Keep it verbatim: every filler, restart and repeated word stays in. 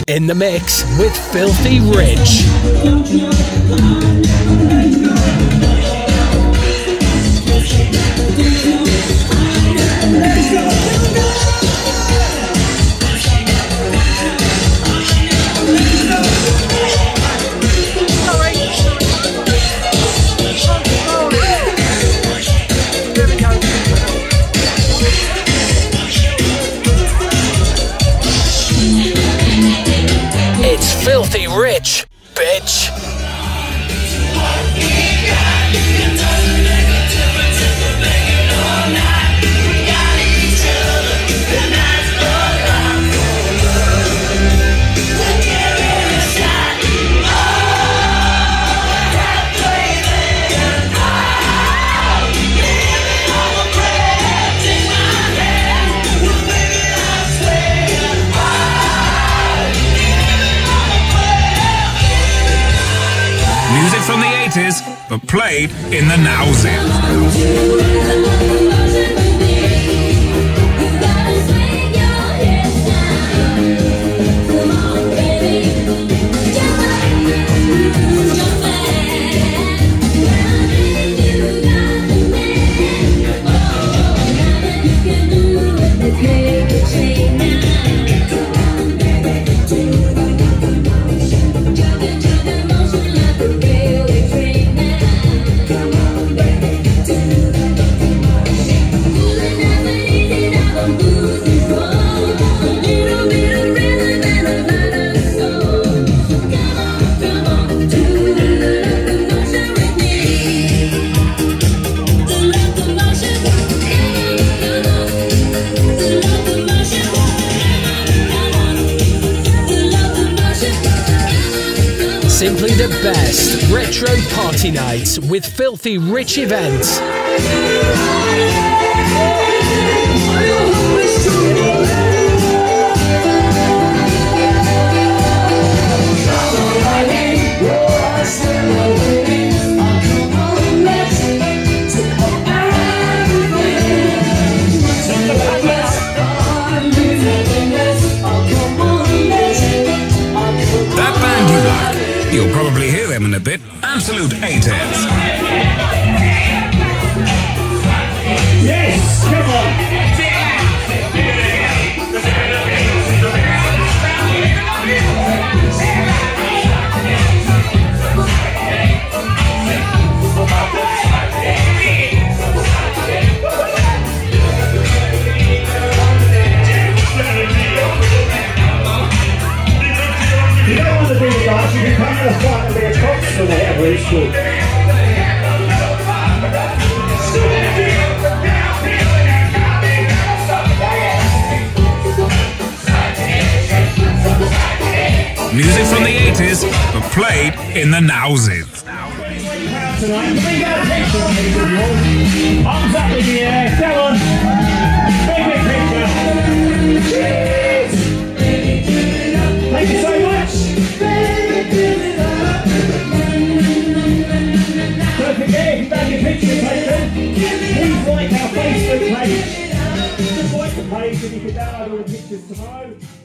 In the mix with Filthy Rich. Filthy Rich, bitch. Music from the eighties, but played in the nowsies. Simply the best retro party nights with Filthy Rich events. You'll probably hear them in a bit. Absolute eighties. Yes, come on. You don't want to be the guys, you can come to the front and be a cox for whatever it's called. Music from the eighties, but played in the nowsies. Arms up in the air, come on! Big, big picture! Thank you so much! Don't forget, if you've had your picture taken, please like our Facebook page. Just like the page and you can download all the pictures tomorrow.